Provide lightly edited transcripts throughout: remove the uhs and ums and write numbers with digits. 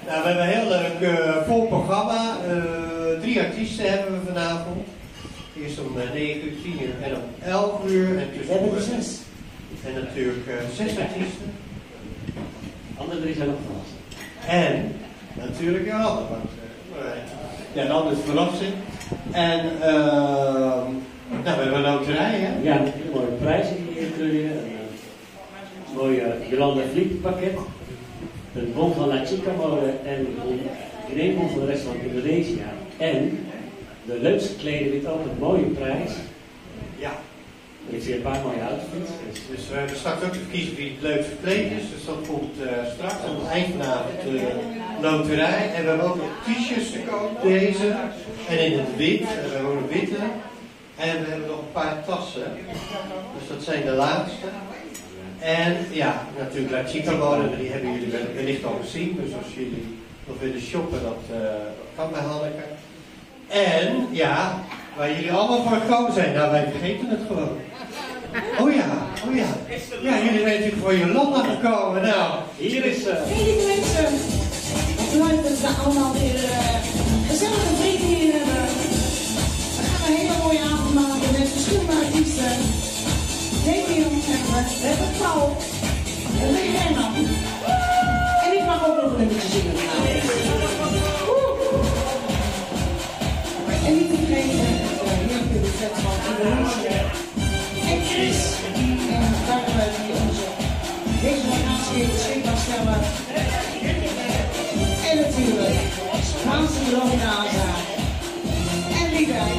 Nou, we hebben een heel leuk vol programma. 3 artiesten hebben we vanavond. Eerst om 9 uur, 10 uur en om 11 uur. En we hebben er 6. En natuurlijk 6 artiesten. Andere 3 zijn nog vast. En natuurlijk Johanna. Ja, dan is het verrassing. En nou, we hebben een loterij, hè? Ja, met hele mooie prijzen die hier kleuren. Een mooie Jolanda Vliet pakket. Een bon van La Chica mode en een dinerbon van het restaurant Indonesië. En de leukste kleden wint ook een mooie prijs. Ja. Er is hier een paar mooie outfits. Dus we hebben straks ook te verkiezen wie het leukst verkleed is. Dus dat komt straks aan het eind vanavond de loterij. En we hebben ook nog t-shirts te koop, deze. En in het wit. En we hebben ook een witte. En we hebben nog een paar tassen. Dus dat zijn de laatste. En ja, natuurlijk La Chica mode, die hebben jullie wellicht al gezien. Dus als jullie nog willen shoppen, dat kan bij Hanneke. En ja, waar jullie allemaal voor gekomen zijn, nou wij vergeten het gewoon. Oh ja. Ja, jullie zijn natuurlijk voor Jolanda gekomen. Nou, hier is ze. Hey lieve mensen, leuk dat we allemaal weer gezellige vrienden hier hebben. We gaan een hele mooie avond maken met verschillende artiesten. Damian hebben we hebben Paul en Rihanna. En ik mag ook nog een nummertje zingen vanavond. En niet te vergeten, hier op de set van Indonesië. En Chris. En dankjewel die deze locatie weer beschikbaar stellen. En natuurlijk, Nancy Rominaza. En wie wij.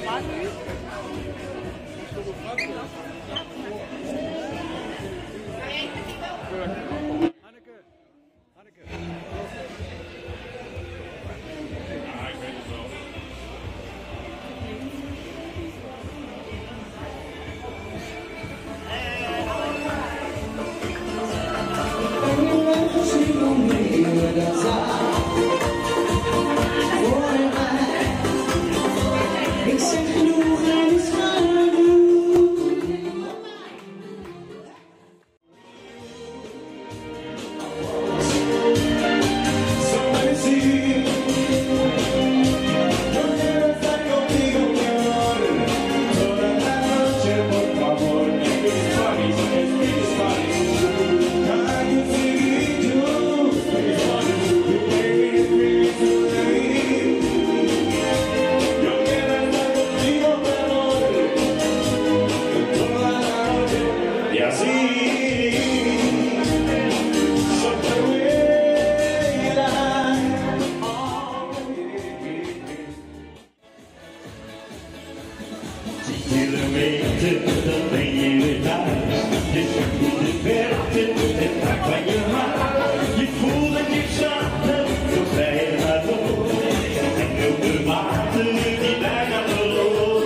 Kilometer, dan ben je weer thuis. Je zit in de verte, het raakt van je hart. Je voelt dat je zaten, zo vrij naar door. En op de water die bijna verloor.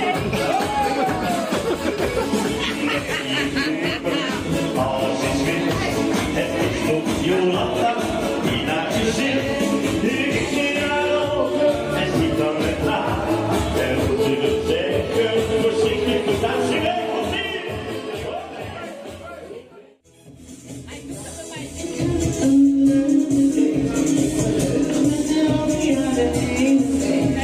Alles is wit, het is nog Jolanda die naar je zit. Nu kijk je naar ogen en ziet dan het laag. En hoe ze wil zeggen, voorzichtig dat ze weg of niet. Met de